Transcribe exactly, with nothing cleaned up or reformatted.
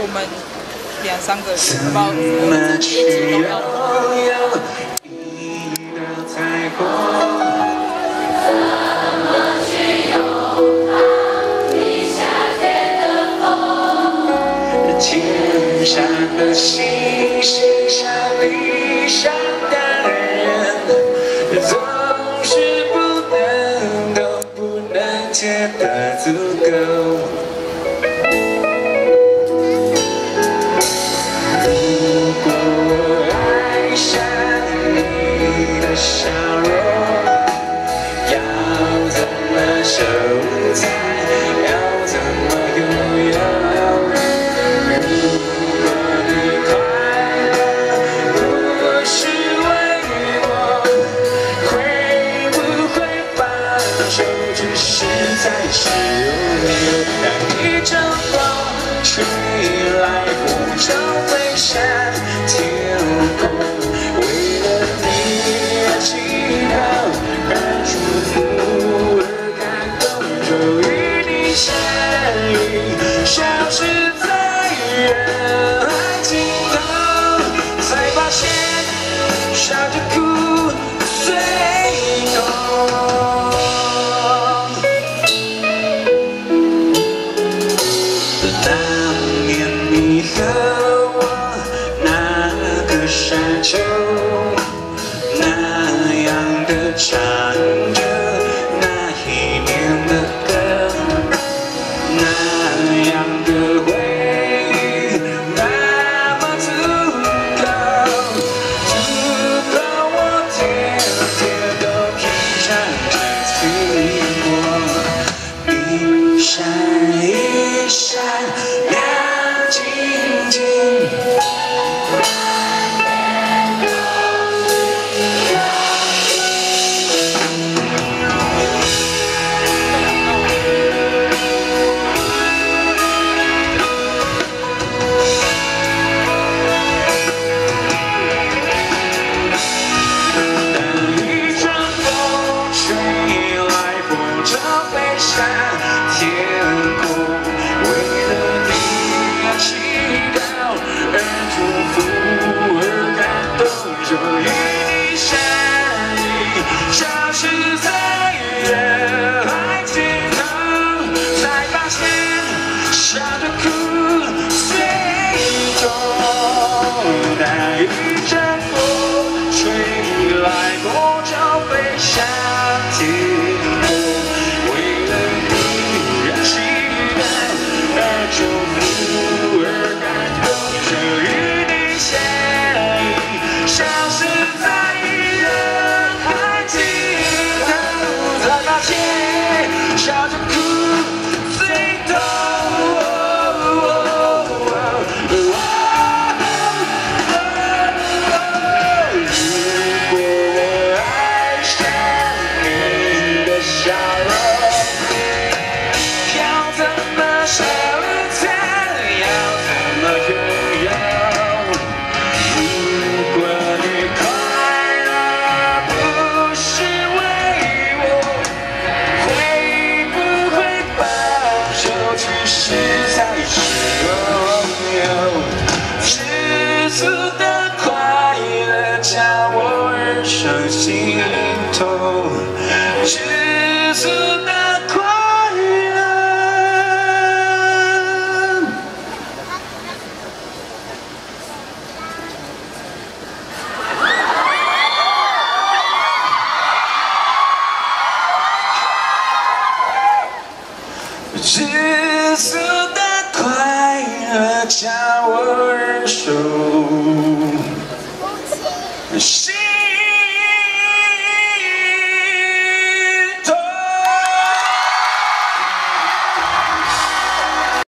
我们两三个人，好不好？我们自己一起都要。 天上的星星像理想的人，总是不能都不能见得足够。如果我爱上你的笑容，要怎么收藏？要怎么拥有？ 在是拥有，当一阵风吹来，我就飞向天空。为了你而祈祷，而祝福而感动，终与你相遇，消失在人海尽头，才发现笑着哭最痛。 和我那个山丘，那样的唱着那一年的歌，那样的回忆那么足够，足够我天天都披上这寂寞，一闪一闪亮。 静静，当一阵风吹来，我就飞向天空，为了你。 祈祷，而祝福，而感动，终与你相遇，消失在人海尽头，才发现笑着哭最痛。当一阵风吹来，我就飞向天空，为了你而祈祷，而祝福。 笑着哭最痛。如果我爱上你的笑容，要怎么收藏？要怎么拥有？如果你快乐不是为我。 其实才是拥有，知足的快乐将我人生心痛，知足的快乐。知足的快乐，将我